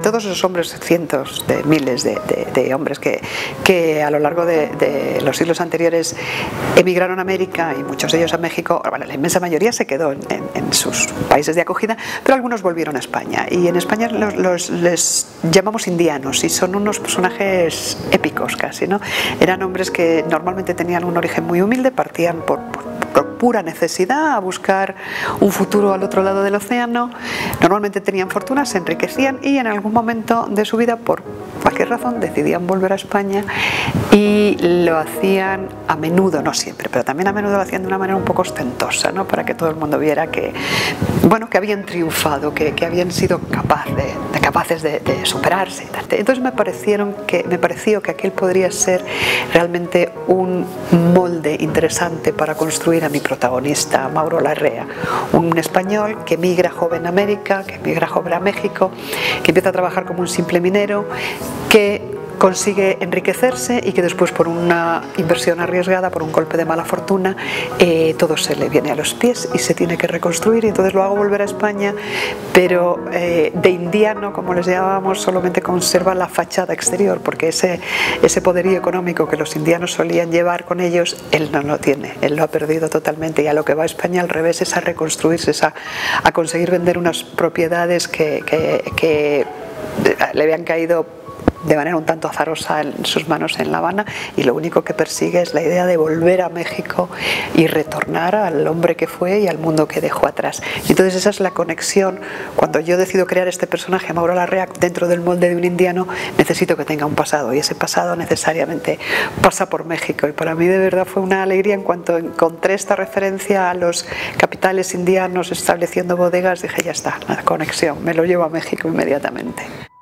todos esos hombres, cientos de miles de hombres que a lo largo de los siglos anteriores emigraron a América y muchos de ellos a México, bueno, la inmensa mayoría se quedó en sus países de acogida, pero algunos volvieron a España, y en España les llamamos indianos, y son unos personajes épicos casi, ¿no? Eran hombres que normalmente tenían un origen muy humilde, partían por pura necesidad a buscar un futuro al otro lado del océano, normalmente tenían fortuna, se enriquecían y en algún momento de su vida, por cualquier razón, decidían volver a España, y lo hacían a menudo, no siempre, pero también a menudo lo hacían de una manera un poco ostentosa, ¿no? Para que todo el mundo viera que, bueno, que habían triunfado, que habían sido capaces de superarse. Entonces me pareció que aquel podría ser realmente un molde interesante para construir a mi protagonista, Mauro Larrea, un español que migra joven a América, que migra joven a México, que empieza a trabajar como un simple minero, que consigue enriquecerse y que después, por una inversión arriesgada, por un golpe de mala fortuna, todo se le viene a los pies y se tiene que reconstruir, y entonces lo hago volver a España, pero de indiano, como les llamábamos, solamente conserva la fachada exterior, porque ese poderío económico que los indianos solían llevar con ellos, él no lo tiene, él lo ha perdido totalmente, y a lo que va a España al revés es a reconstruirse, es a conseguir vender unas propiedades que le habían caído de manera un tanto azarosa en sus manos en La Habana, y lo único que persigue es la idea de volver a México y retornar al hombre que fue y al mundo que dejó atrás. Y entonces esa es la conexión. Cuando yo decido crear este personaje, Mauro Larrea, dentro del molde de un indiano, necesito que tenga un pasado, y ese pasado necesariamente pasa por México, y para mí de verdad fue una alegría. En cuanto encontré esta referencia a los capitales indianos estableciendo bodegas, dije, ya está, la conexión, me lo llevo a México inmediatamente.